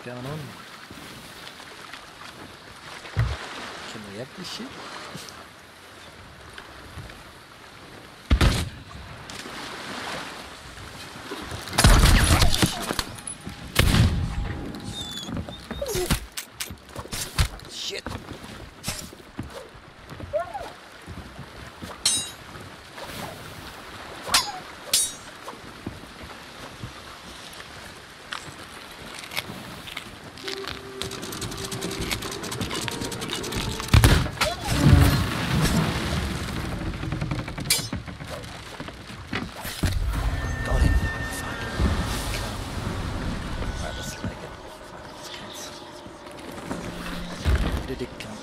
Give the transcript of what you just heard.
going on? Can we have this shit? Shit! Got him. Fuck. Right, let's take it. Fuck, this case. Where did it come